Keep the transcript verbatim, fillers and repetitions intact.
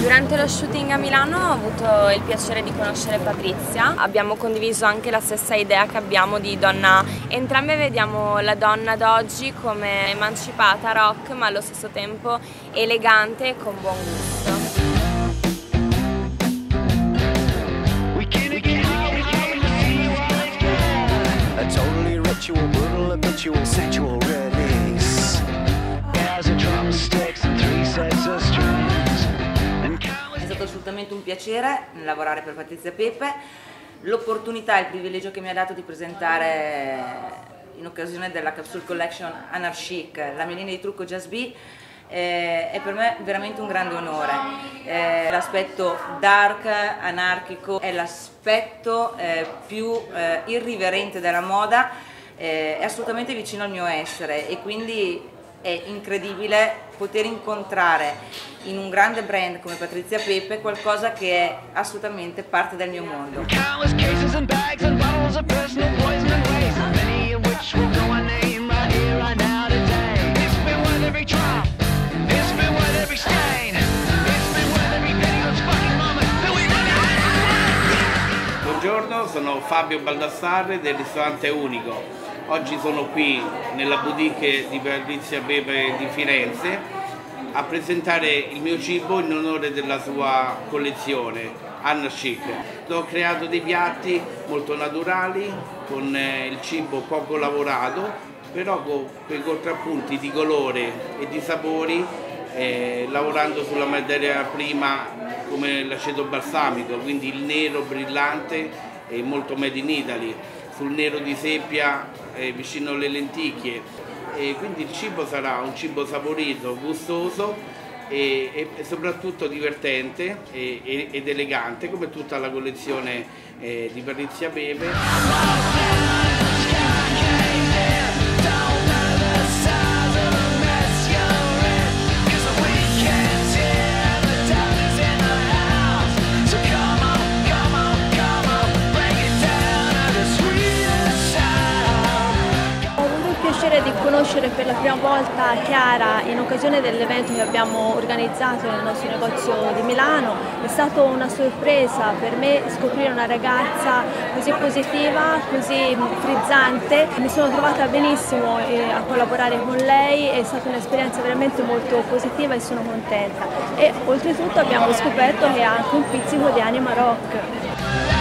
Durante lo shooting a Milano ho avuto il piacere di conoscere Patrizia, abbiamo condiviso anche la stessa idea che abbiamo di donna, entrambe vediamo la donna d'oggi come emancipata, rock, ma allo stesso tempo elegante e con buon gusto. È stato assolutamente un piacere lavorare per Patrizia Pepe, l'opportunità e il privilegio che mi ha dato di presentare in occasione della Capsule Collection Anarchic la mia linea di trucco Just Be eh, è per me veramente un grande onore. Eh, l'aspetto dark, anarchico, è l'aspetto eh, più eh, irriverente della moda, eh, è assolutamente vicino al mio essere e quindi è incredibile poter incontrare in un grande brand come Patrizia Pepe qualcosa che è assolutamente parte del mio mondo. Buongiorno, sono Fabio Baldassarre del ristorante Unico. Oggi sono qui nella boutique di Patrizia Pepe di Firenze a presentare il mio cibo in onore della sua collezione Anarchic. Ho creato dei piatti molto naturali con il cibo poco lavorato, però con quei contrappunti di colore e di sapori, eh, lavorando sulla materia prima come l'aceto balsamico, quindi il nero brillante e molto made in Italy, sul nero di seppia eh, vicino alle lenticchie, e quindi il cibo sarà un cibo saporito, gustoso e, e, e soprattutto divertente e, e, ed elegante, come tutta la collezione eh, di Patrizia Pepe. Di conoscere per la prima volta Chiara in occasione dell'evento che abbiamo organizzato nel nostro negozio di Milano. È stata una sorpresa per me scoprire una ragazza così positiva, così frizzante. Mi sono trovata benissimo a collaborare con lei, è stata un'esperienza veramente molto positiva e sono contenta. E oltretutto abbiamo scoperto che ha anche un pizzico di anima rock.